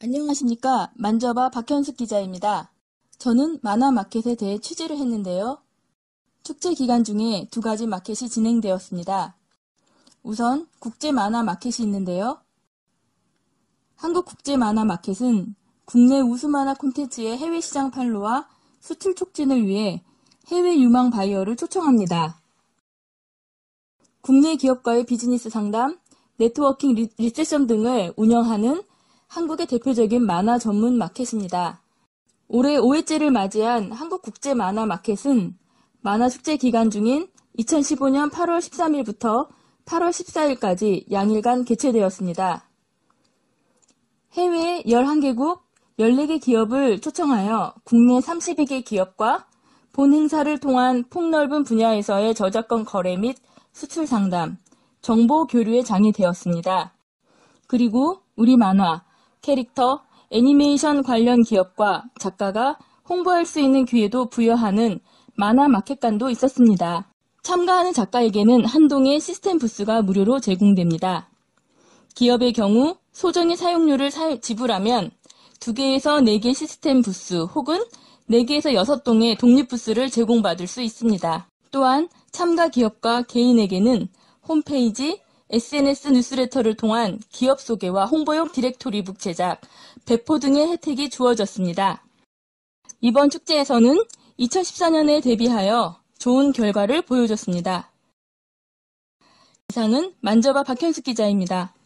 안녕하십니까. 만져봐 박현숙 기자입니다. 저는 만화마켓에 대해 취재를 했는데요. 축제 기간 중에 두 가지 마켓이 진행되었습니다. 우선 국제만화마켓이 있는데요. 한국국제만화마켓은 국내 우수만화 콘텐츠의 해외시장 판로와 수출 촉진을 위해 해외 유망 바이어를 초청합니다. 국내 기업과의 비즈니스 상담, 네트워킹 리세션 등을 운영하는 한국의 대표적인 만화 전문 마켓입니다. 올해 5회째를 맞이한 한국국제만화마켓은 만화축제 기간 중인 2015년 8월 13일부터 8월 14일까지 양일간 개최되었습니다. 해외 11개국 14개 기업을 초청하여 국내 32개 기업과 본 행사를 통한 폭넓은 분야에서의 저작권 거래 및 수출 상담, 정보 교류의 장이 되었습니다. 그리고 우리 만화, 캐릭터, 애니메이션 관련 기업과 작가가 홍보할 수 있는 기회도 부여하는 만화 마켓관도 있었습니다. 참가하는 작가에게는 한동의 시스템 부스가 무료로 제공됩니다. 기업의 경우 소정의 사용료를 지불하면 2개에서 4개 시스템 부스 혹은 4개에서 6동의 독립 부스를 제공받을 수 있습니다. 또한 참가 기업과 개인에게는 홈페이지, SNS 뉴스레터를 통한 기업 소개와 홍보용 디렉토리북 제작, 배포 등의 혜택이 주어졌습니다. 이번 축제에서는 2014년에 대비하여 좋은 결과를 보여줬습니다. 이상은 만져봐 박현숙 기자입니다.